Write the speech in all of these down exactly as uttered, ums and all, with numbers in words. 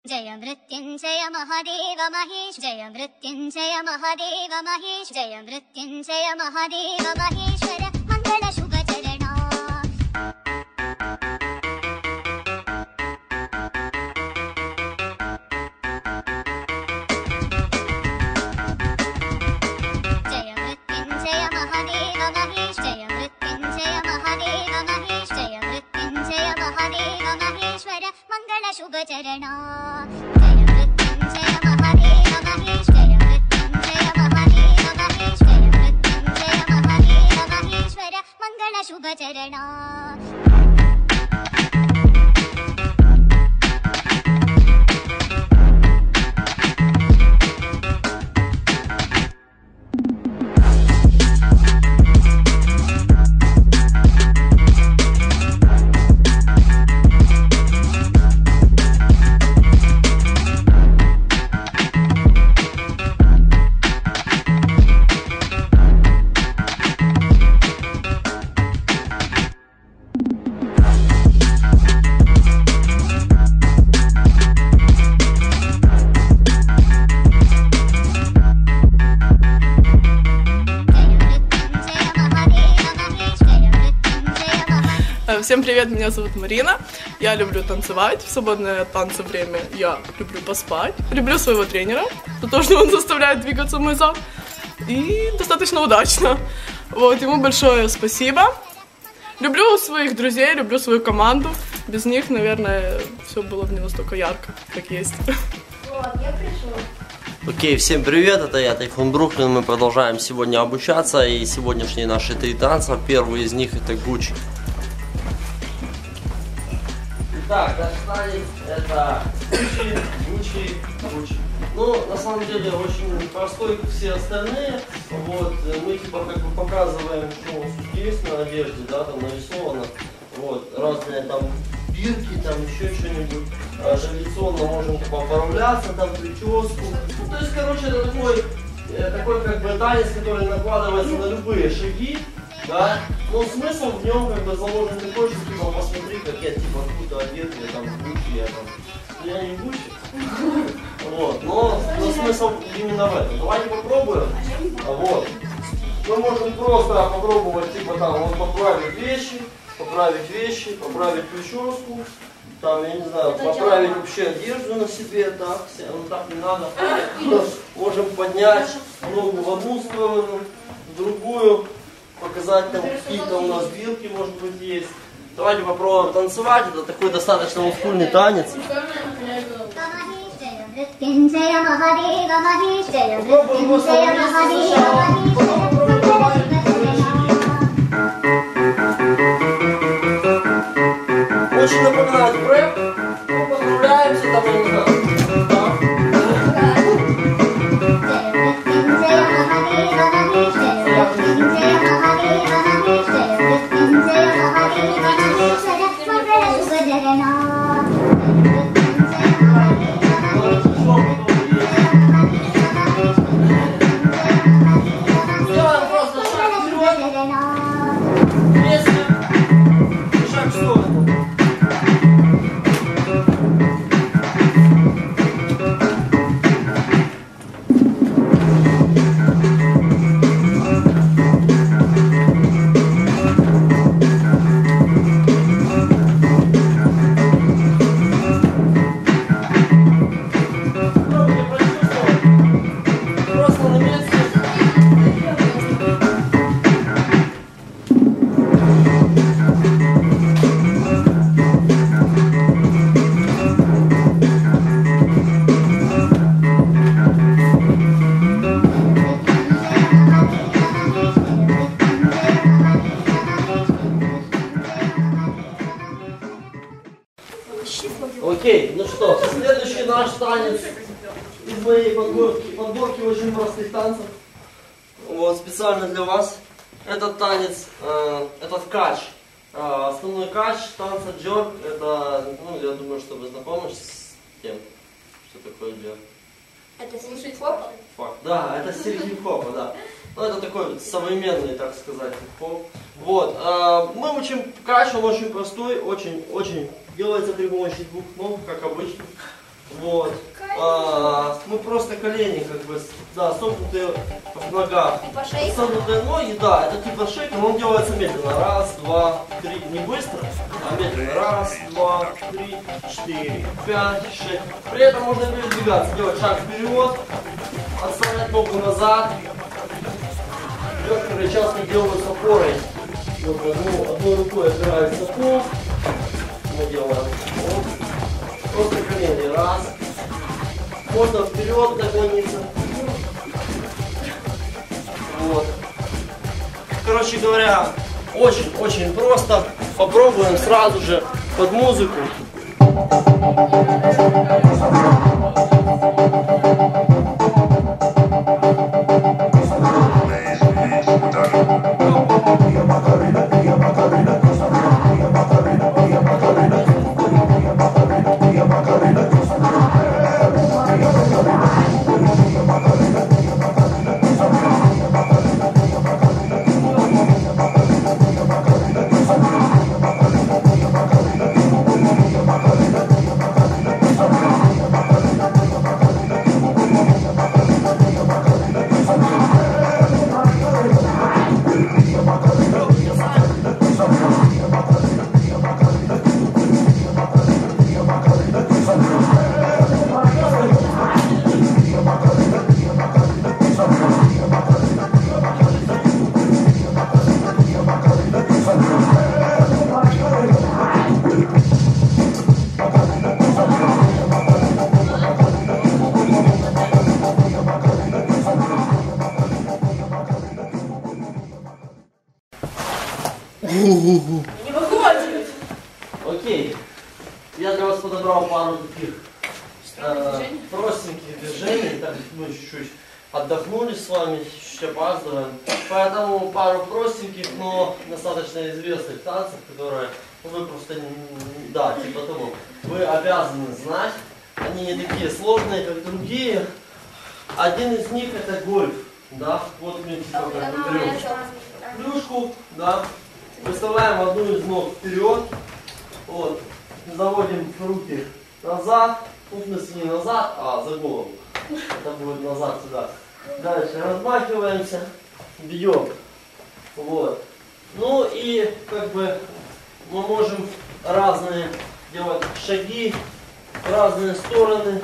जय मृत्युंजय महादेव महेश जय मृत्युंजय महादेव महेश जय मृत्युंजय महादेव महेश्वर मंगल शुभ चरणा जय मृत्युंजय महादेव महेश जय मृत्युंजय महादेव महेश जय मृत्युंजय महादेव महेश्वर मंगल शुभ चरणा जय मृत्युंजय महादेव महेश जय मृत्युंजय महादेव महेश जय मृत्युंजय महादेव महेश्वर मंगल शुभ चरणा Всем привет, меня зовут Марина, я люблю танцевать, в свободное от танца время я люблю поспать, люблю своего тренера, за то, что он заставляет двигаться мой зал, и достаточно удачно, вот, ему большое спасибо. Люблю своих друзей, люблю свою команду, без них, наверное, все было бы не настолько ярко, как есть. Вот, я пришел. Окей, всем привет, это я, Тайфун Бруклин, мы продолжаем сегодня обучаться, и сегодняшние наши три танца, первый из них это Гуччи. Так, наш танец это Гуччи, Гуччи, Гуччи. Ну, на самом деле, очень простой, как все остальные. Вот, мы типа как бы показываем, что у нас есть на одежде, да, там нарисовано. Вот, разные там бирки, там еще что-нибудь. А, традиционно можем типа оформляться, там прическу. Ну, то есть, короче, это такой, такой как бы танец, который накладывается на любые шаги. Да? Но смысл в нем как бы заложен такой, что типа посмотри, как я типа круто одет, я там Гуччи, я там. Ну, я не Гуччи. Вот. Но, но смысл именно в этом. Давайте попробуем. Вот. Мы можем просто попробовать типа там вот поправить вещи, поправить вещи, поправить прическу. Там, я не знаю, поправить вообще одежду на себе, так, ну так не надо. Можем поднять ногу в одну сторону, в другую. Показать там какие-то у нас вилки, может быть, есть. Давайте попробуем танцевать. Это такой достаточно мускульный танец. Очень напоминает брэп. Мы поздравляемся, там я не знаю. Окей, ну что, следующий наш танец из моей подборки, подборки очень простых танцев. Вот, специально для вас. Этот танец, э, этот кач. Э, основной кач танца джорк, это, ну, я думаю, что вы знакомы с тем, что такое джорк. Это стиль хип-хопа? Факт. Да, это стиль хип-хопа, да. Ну, это такой современный, так сказать, хип-хоп. Вот, э, мы учим кач, он очень простой, очень, очень делается при помощи двух ног, как обычно. Вот. А, мы просто колени как бы, да, согнутые в ногах. Типа шейка? Согнутые ноги, да, это типа шейка, но он делается медленно. Раз, два, три, не быстро, а медленно. Раз, два, три, четыре, пять, шесть. При этом можно передвигаться, делать шаг вперед, отставлять ногу назад. Некоторые часто делают с опорой. Вот, одну, одной рукой опирается в пол. Мы делаем. Вот. Просто колени. Раз. Можно вперед наклониться. Вот. Короче говоря, очень-очень просто. Попробуем сразу же под музыку. Не выходит. Окей. Я для вас подобрал пару таких э, простеньких движений. Так, мы чуть-чуть отдохнули с вами, чуть-чуть опаздываем. Поэтому пару простеньких, но достаточно известных танцев, которые вы просто, да, типа того, вы обязаны знать. Они не такие сложные, как другие. Один из них это гольф. Да? Вот мы типа как бы берем клюшку, да. Выставляем одну из ног вперед, вот, заводим руки назад, пупность не назад, а за голову, это будет назад сюда. Дальше размахиваемся, бьем, вот. Ну и как бы мы можем разные делать шаги, в разные стороны,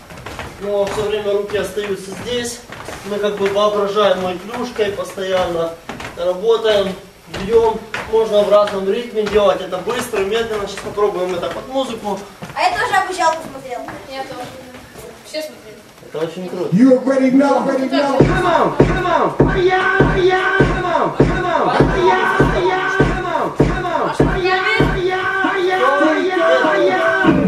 но все время руки остаются здесь. Мы как бы воображаемой клюшкой постоянно работаем. Бьем, можно в разном ритме делать, это быстро, медленно. Сейчас попробуем это под музыку. А я тоже обучалку смотрел. Я тоже. Все смотрели. Это очень круто. You already know, already know. Come on, come on, yeah, yeah, come on, come on, yeah, yeah, come on, come on, yeah, yeah, yeah, yeah, yeah.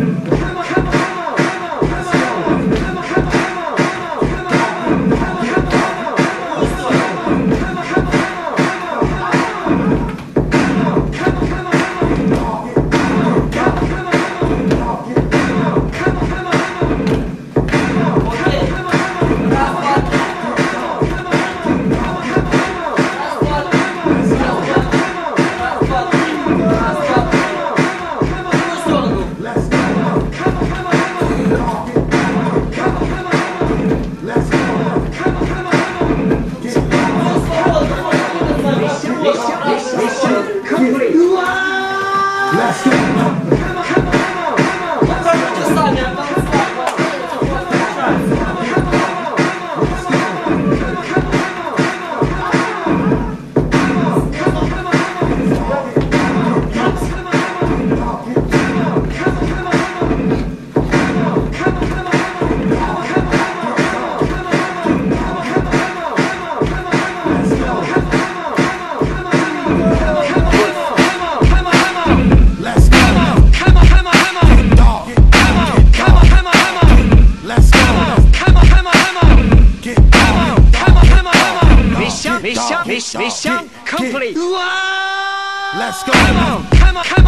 Mission complete. Let's go. Come on, come on.